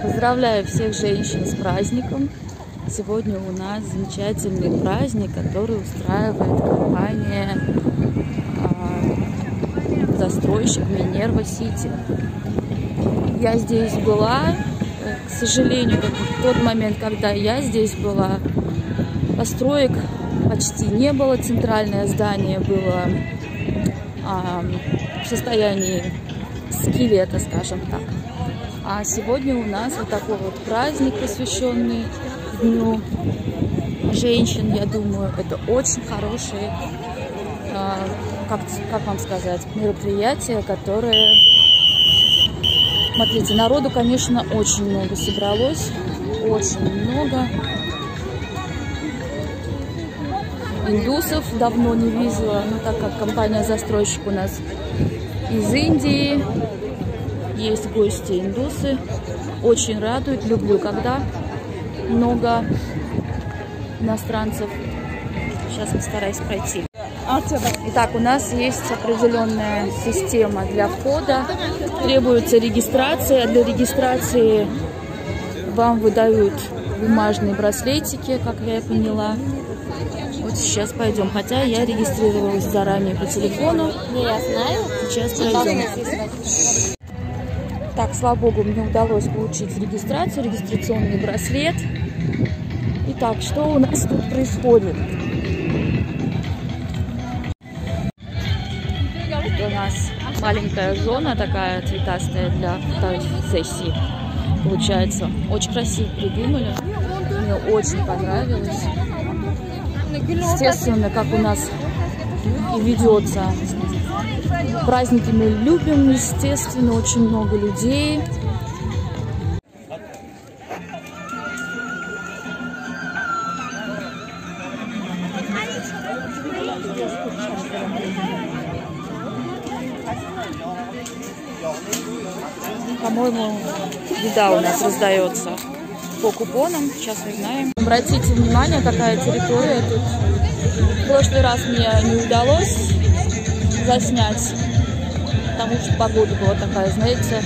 Поздравляю всех женщин с праздником. Сегодня у нас замечательный праздник, который устраивает компания застройщик Минерва Сити. Я здесь была, к сожалению, в тот момент, когда я здесь была, построек почти не было, центральное здание было в состоянии скелета, скажем так. А сегодня у нас вот такой вот праздник, посвященный Дню женщин. Я думаю, это очень хорошее, как вам сказать, мероприятие, которое... Смотрите, народу, конечно, очень много собралось, очень много. Индусов давно не видела, но так как компания-застройщик у нас из Индии, есть гости индусы, очень радует, люблю, когда много иностранцев. Сейчас постараюсь пройти. Итак, у нас есть определенная система для входа, требуется регистрация. Для регистрации вам выдают бумажные браслетики, как я и поняла. Вот сейчас пойдем, хотя я регистрировалась заранее по телефону. Я знаю. Сейчас пойдем. Так, слава богу, мне удалось получить регистрацию, регистрационный браслет. Итак, что у нас тут происходит? У нас маленькая зона такая цветастая для фотосессии. Получается, очень красиво придумали. Мне очень понравилось. Естественно, как у нас и ведется. Праздники мы любим, естественно, очень много людей. По-моему, еда у нас раздается по купонам. Сейчас узнаем. Обратите внимание, какая территория тут. В прошлый раз мне не удалось заснять, потому что погода была такая, знаете,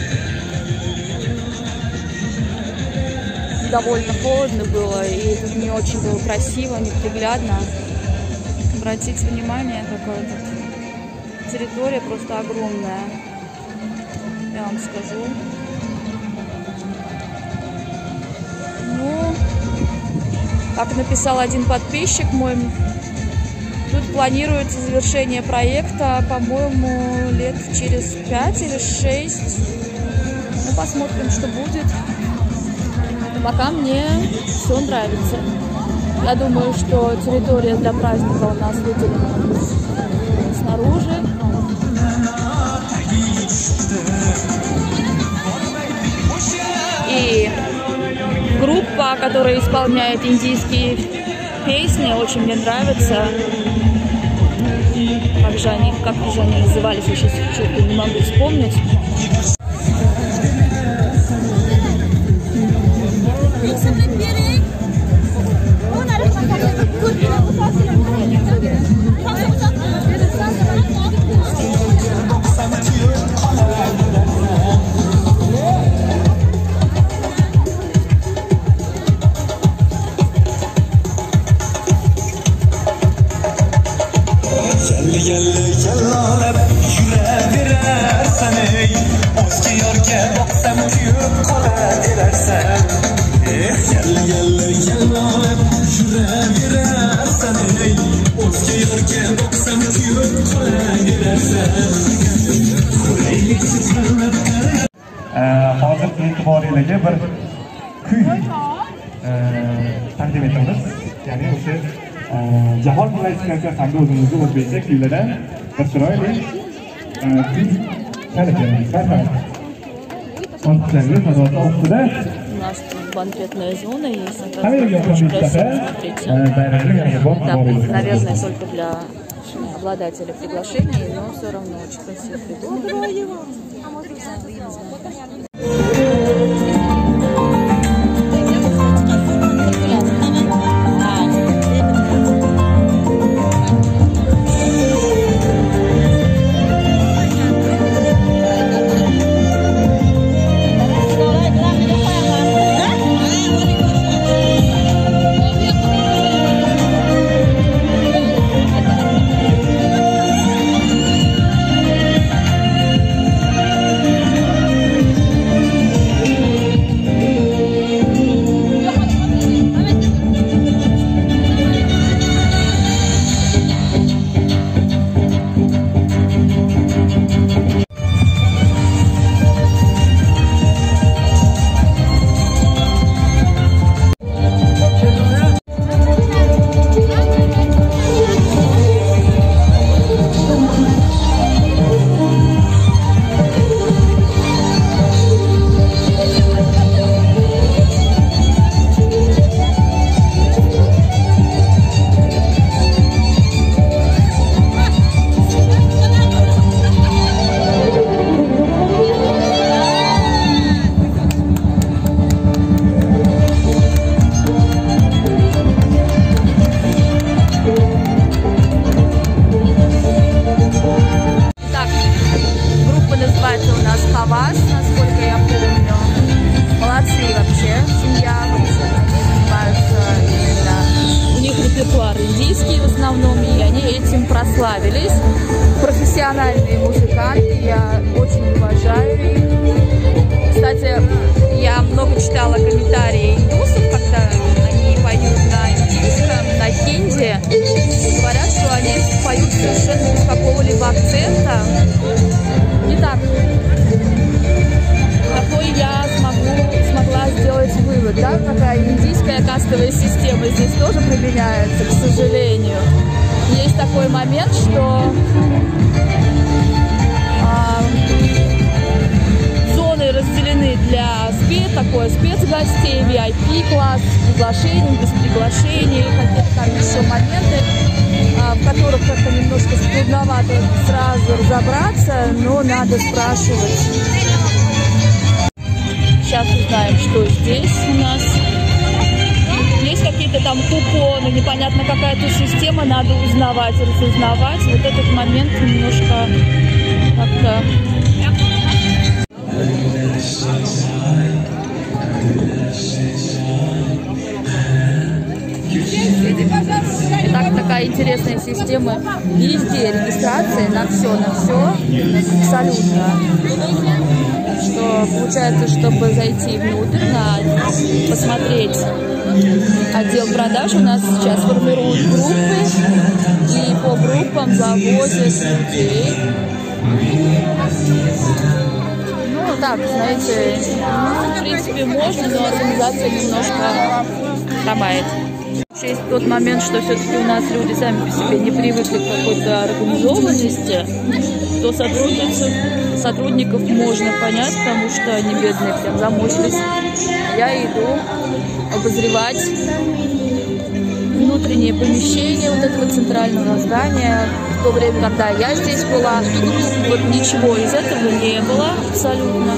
довольно холодно было, и тут не очень было красиво, неприглядно. Обратите внимание, какая тут территория просто огромная, я вам скажу. Ну, как написал один подписчик мой, тут планируется завершение проекта, по-моему, лет через 5 или 6. Ну, посмотрим, что будет. Но пока мне все нравится. Я думаю, что территория для праздника у нас выделена снаружи. И группа, которая исполняет индийские песни, очень мне нравится. Как же они назывались, я сейчас что-то не могу вспомнить. Hozir e'tiboringizga bir kuy taqdim etamiz. Ya'ni o'sha Jahon klassikaasi hamda o'zimizning o'zbekcha kuylardan bir chiroyli kuy chalib beramiz. Konsertlarimiz nazorat ostida. У нас тут банкетная зона есть, очень красиво, смотрите. Да, наверное, только для обладателя приглашений, но все равно очень красиво придумали. в основном, и они этим прославились. Профессиональные музыканты, я очень уважаю их. Кстати, я много читала комментарии индусов, когда они поют на индийском, на хинди. Говорят, что они поют совершенно без какого-либо акцента. Не так. Какой я смогла сделать вывод, да, какая индийская кастовая система здесь тоже применяется, к сожалению. Есть такой момент, что зоны разделены для такой спецгостей, VIP-класс, с приглашением, без приглашений, какие-то там еще моменты, в которых как-то немножко трудновато сразу разобраться, но надо спрашивать. Сейчас узнаем, что здесь у нас. Есть какие-то там купоны, непонятно какая-то система, надо узнавать, разузнавать. Вот этот момент немножко как-то... Итак, такая интересная система. Везде регистрация на все, абсолютно. Что получается, чтобы зайти внутрь, посмотреть отдел продаж, у нас сейчас формируют группы, и по группам завозят людей. Ну, так, знаете, в принципе, можно, но организация немножко хромает. Есть тот момент, что все-таки у нас люди сами по себе не привыкли к какой-то организованности, то сотрудников можно понять, потому что они бедные всем замучились. Я иду обозревать внутренние помещения вот этого центрального здания. В то время, когда я здесь была, вот ничего из этого не было абсолютно.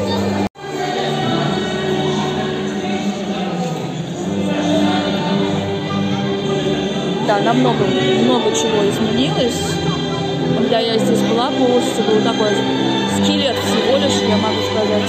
Да, намного чего изменилось. Когда я здесь была, полностью был такой скелет всего лишь, я могу сказать.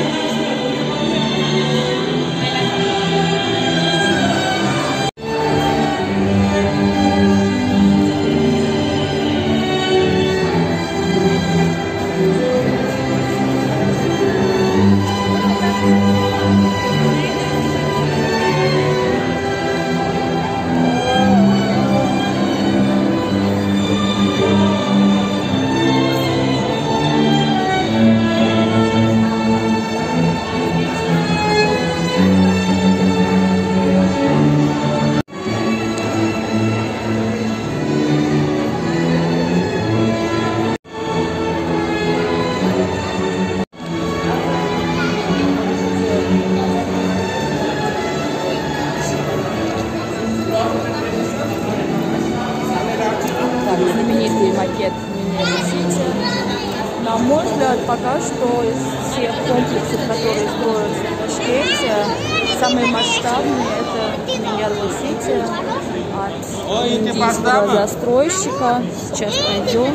Знаменитый макет Мини-Сити. На мой взгляд, пока что из всех комплексов, которые строятся в Ташкенте, самый масштабный — это Мини-Сити от индийского застройщика. Сейчас пойдем.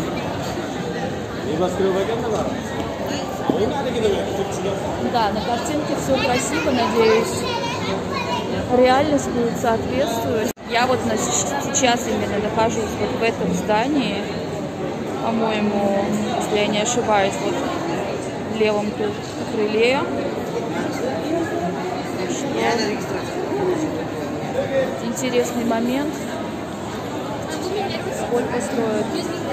Да, на картинке все красиво, надеюсь, реальность будет соответствовать. Я вот сейчас именно нахожусь вот в этом здании, по-моему, если я не ошибаюсь, вот в левом тут крыле. Интересный момент. Сколько стоит?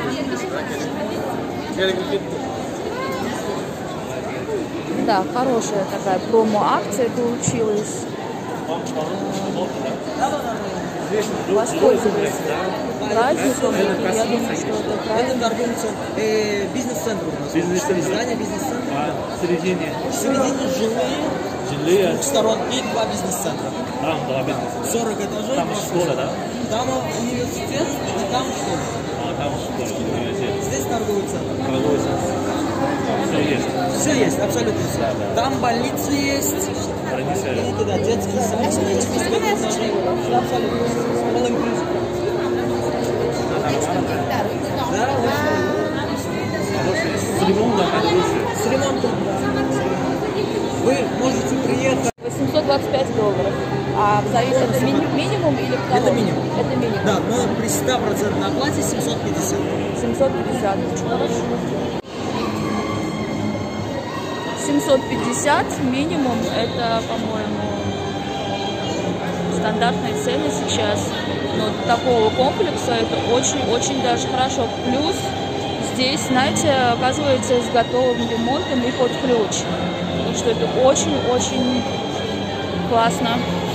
Да, хорошая такая промо-акция получилась. Воспользовались праздником, и я думаю, что это правильно. Это бизнес-центр у нас. Здание бизнес-центра. В середине жилые. С двух сторон и два бизнес-центра. Там два бизнес-центра. 40 этажей. Там школа, да? Там университет, и там школа. Там школа, университет. Здесь торговый центр. Торговый центр. Все есть. Все есть, абсолютно все. Да. Там больницы есть. Больницы. И туда детские сады, абсолютно все. Да, с ремонтом лучше. с ремонтом, да. Вы можете приехать. $825. А в зависимости, это минимум или потолок? Это минимум. Это минимум. Да, но при 100% оплате 750. 750, очень хорошо. 750 минимум, это, по-моему, стандартные цены сейчас. Но для такого комплекса это очень-очень даже хорошо. Плюс здесь, знаете, оказывается, с готовым ремонтом и под ключ. Так что это очень-очень классно.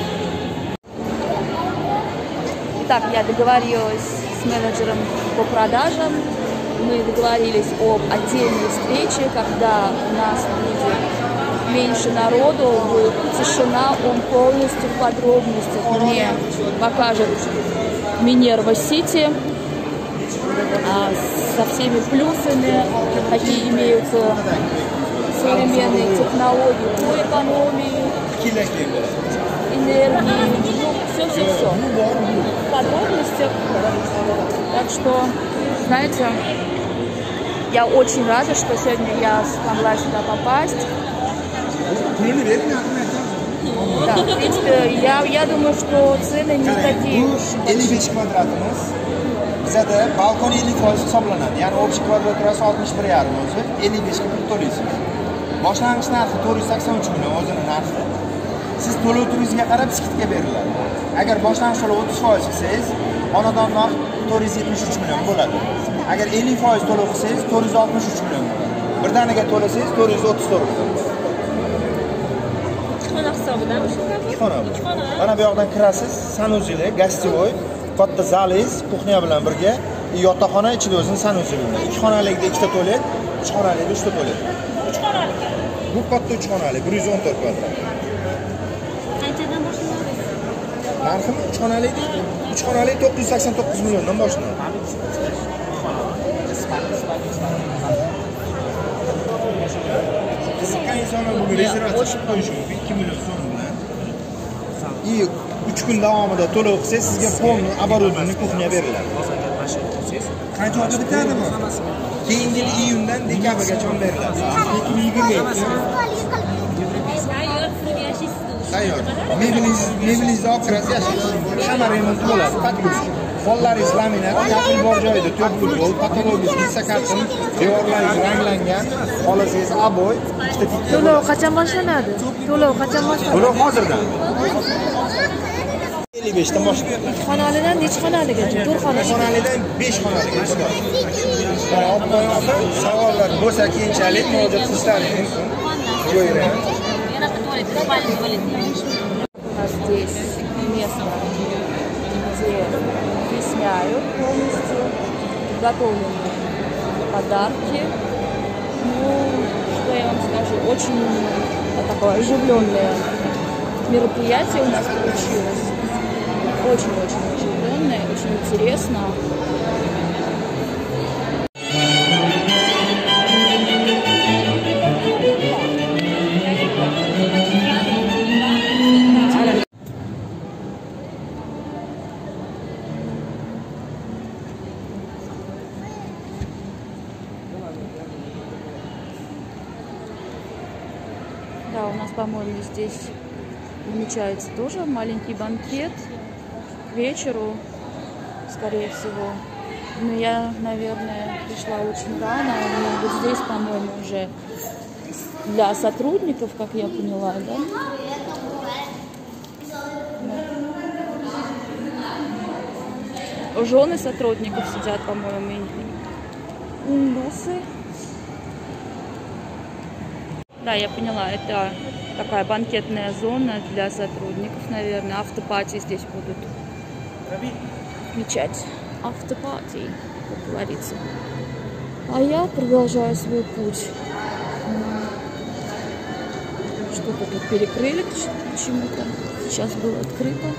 Итак, я договорилась с менеджером по продажам. Мы договорились об отдельной встрече, когда у нас будет меньше народу, будет тишина, он полностью в подробностях мне покажет Минерва-Сити со всеми плюсами, какие имеются современные технологии по экономии, энергии, все-все-все. В подробностях. Так что, знаете, я очень рада, что сегодня я смогла сюда попасть. Да, в принципе, я думаю, что цены не такие уж. 55 kvadratimiz. Bizada balkon 50% hisoblanadi. Ya'ni общий kvadrat kirasi 61,5 o'zi 55 ga pul to'laysiz. Boshlang'ich narxi 483 million o'zini narxi. Siz to'lov turingizga qarab skidka beriladi. Agar boshlang'ich to'lov 30% qilsangiz, xonadon narxi 473 million bo'ladi. Agar 50% to'lov qilsangiz 463 million bo'ladi. Birdaniga to'lasangiz 434 million. Xona hisobidami shu? Ikki xona bu. Mana bu yoqdan kirasiz, sanuzel, gastevoy, katta zalingiz, kuxnya bilan birga, yotoqxona ichida o'zini sanuzel. Ikki xonalikda ikkita tualet, uch xonalikda uchta tualet. 3 xonalik. Bu katta 3 xonali, 114 kvadrat. Qanchadan boshlanadi? Narxi 3 xonali 989 milliondan boshlanadi. Insonlar bu rezervatsiya qo'yish mumkin 2 million so'm bilan. И 3 kun davomida to'lov qilsangiz sizga полный оборудование kuxnya beriladi. Qancha oyda bitadimi? Keyingi yil iyundan dekabrgacha beriladi. 2020. Tayyor. Mebelingizni olib kirasiz, yashaysiz. Hamma remont bo'ladi, podgruzik. Pollaringiz laminat, kafil bor joyida, to'p futbol, patologik, sakartin, devorlaringiz ranglangan, holasingiz aboy, ikkita tikka. To'lov qachon boshlanadi? To'lov qachon boshlanadi? To'lov hozirdan. 55 dan boshlanadi. Xonalidan necha xonaligacha? 4 xonali. Xonalidan 5 xonaligacha. Savollar bo'lsa keyinchalik murojaat qilishlaringiz mumkin. Qo'ying. У нас здесь место, где объясняют полностью готовленные подарки. Ну, что я вам скажу, очень такое оживленное мероприятие у нас получилось. Очень-очень оживленное, очень интересно. Да, у нас, по-моему, здесь намечается тоже маленький банкет к вечеру, скорее всего. Но я, наверное, пришла очень рано. Но вот здесь, по-моему, уже для сотрудников, как я поняла, да? Жены сотрудников сидят, по-моему, и индусы. Да, я поняла, это такая банкетная зона для сотрудников, наверное. Автопати здесь будут отмечать. Автопати, как говорится. А я продолжаю свой путь. Что-то тут перекрыли почему-то. Сейчас было открыто.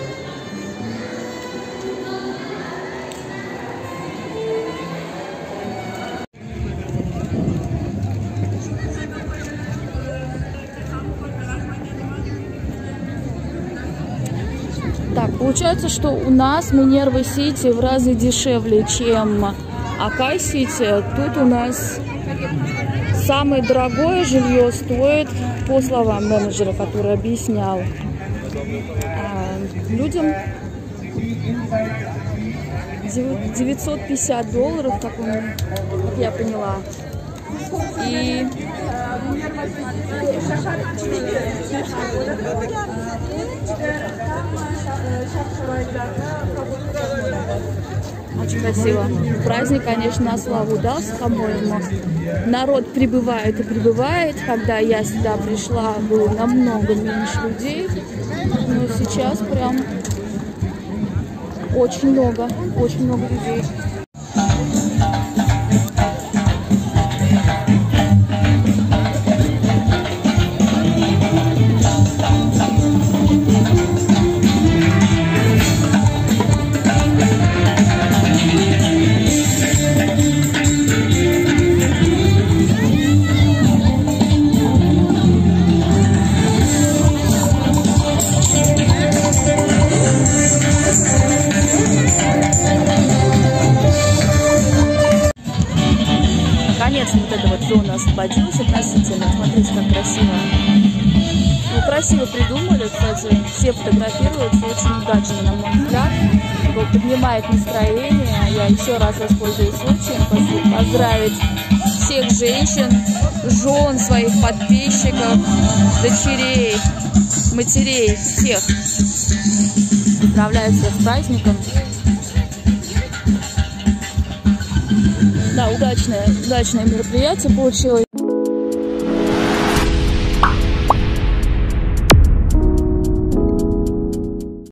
Так, получается, что у нас Минерва-Сити в разы дешевле, чем Акай-Сити. Тут у нас самое дорогое жилье стоит, по словам менеджера, который объяснял людям, $950, как я поняла. И очень красиво. Праздник, конечно, на славу удался, по-моему. Народ прибывает и прибывает. Когда я сюда пришла, было намного меньше людей. Но сейчас прям очень много людей. Вот эта вот зона освободилась относительно. Смотрите, как красиво. Ну, красиво придумали, кстати. Все фотографируются очень удачно, на мой взгляд. Поднимает настроение. Я еще раз воспользуюсь случаем поздравить всех женщин, жен своих подписчиков, дочерей, матерей, всех. Поздравляю всех с праздником. Да, удачное мероприятие получилось.